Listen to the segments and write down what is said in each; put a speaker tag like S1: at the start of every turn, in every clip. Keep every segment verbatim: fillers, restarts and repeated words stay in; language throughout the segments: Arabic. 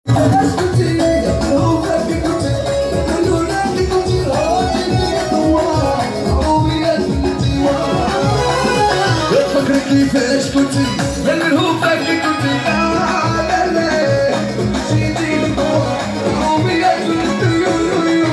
S1: كيفاش كنتي من الهوفة اللي كنتي لا لا جيتي للدور روميات الديو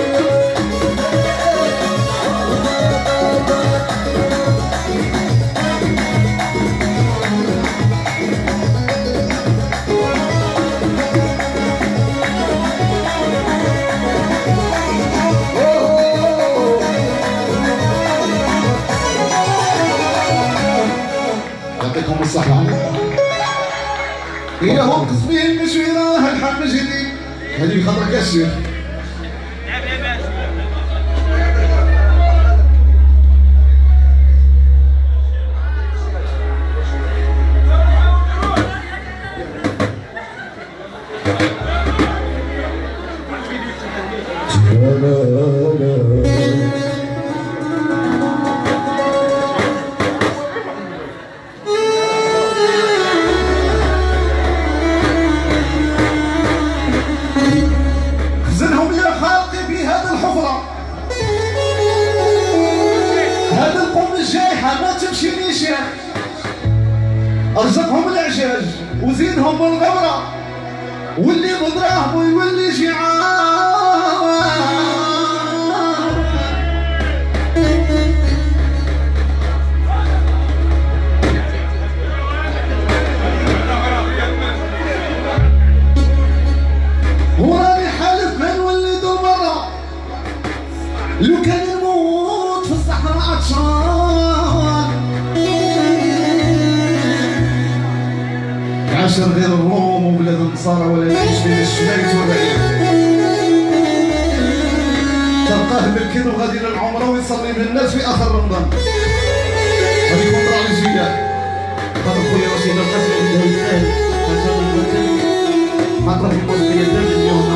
S1: يعطيكم الصحة. هي هو قسمين مشويرة هالحق جديد هذه بخاطرك يا الشيخ. ارزقهم العجاج وزينهم الغورة واللي بضراهم يولي شعار. وراني حالف ما نولي دور مرة لو كان يموت في الصحراء عطشان عاشر غير الروم وبلاد النصارى ولا يعيش بين الشماليت والبعيد. تلقاه بالكذب غادي للعمره ويصلي بالناس في اخر رمضان. غادي يكون طلع لي جيال خاطر خويا رشيد القاسم عنده يستاهل عشان الوكل مطرح الموسيقى ديال اليوم.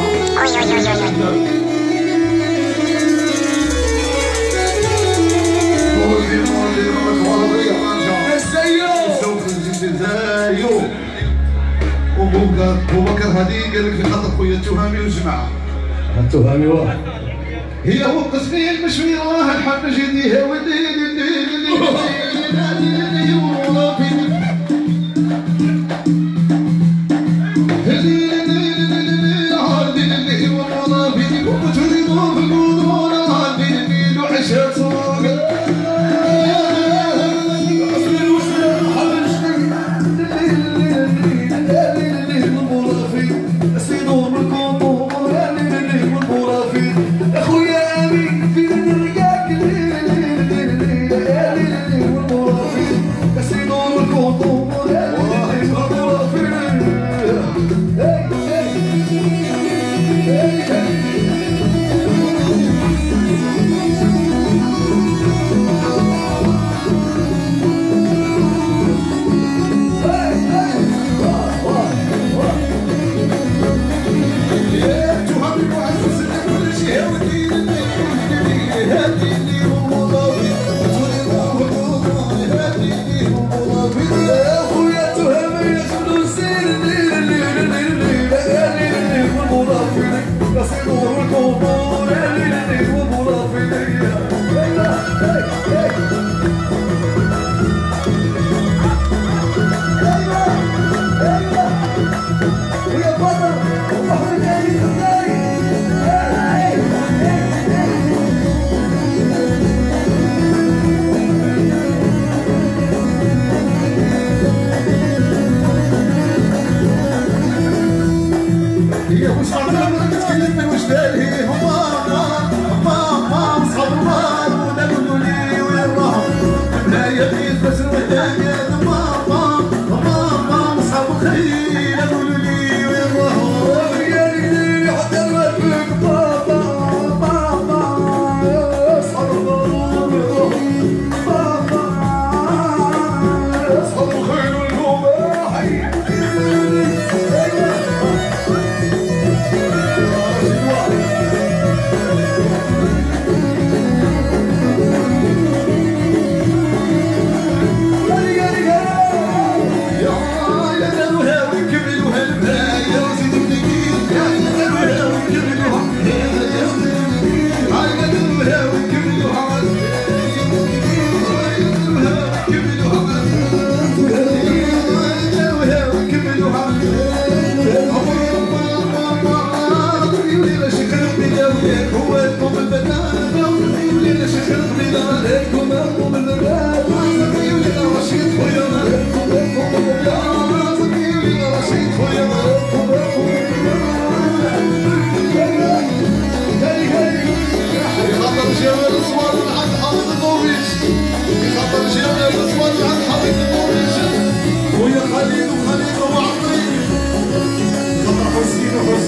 S1: مولي مولي مولي زايو وبوكر بوبكر هادي قال لك في خاطر خويا التهامي والجماعه. التهامي واحد هي هو قسمي المشويره الحق جديها ودي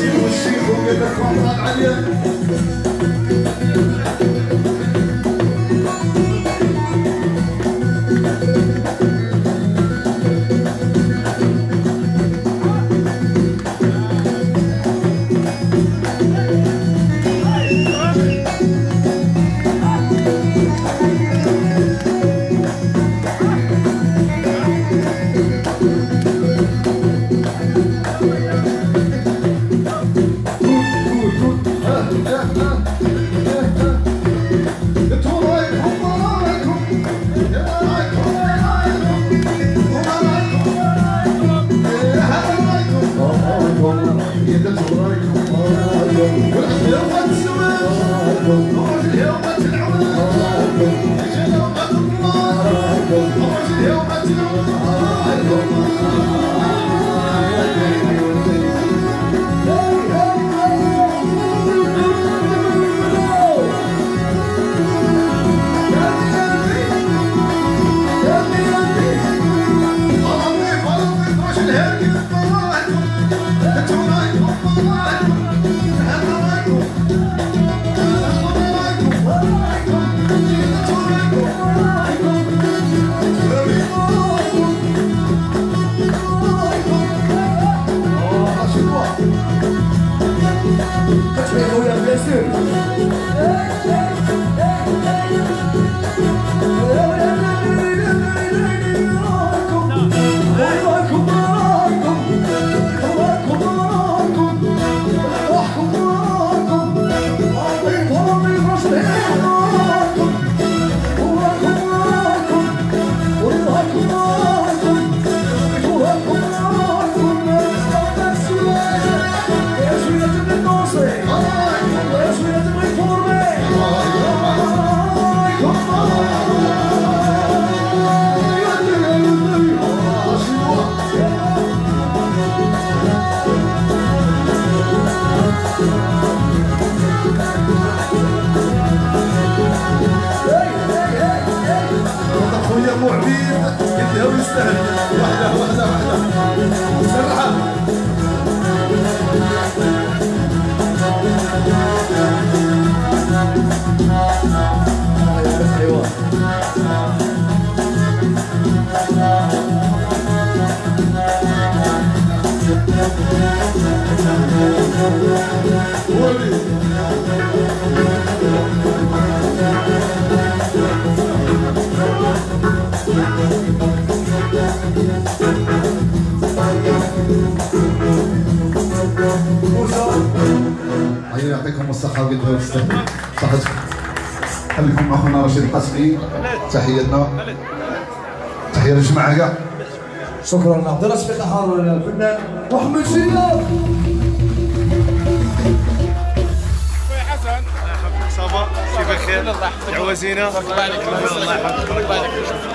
S1: الشيخ والشيخ وقال لك عمران عليا يعطيكم الصحة ويدها ويستاهل صحتكم. خليكم اخونا رشيد القاسمي تحياتنا تحية للجماعة كاع.
S2: شكرا عبد الله شفيق حار الفنان محمد شياب.
S3: خويا حسن الله يحفظك صافا كيف بخير؟ دعوة زينة الله يحفظك الله يحفظك.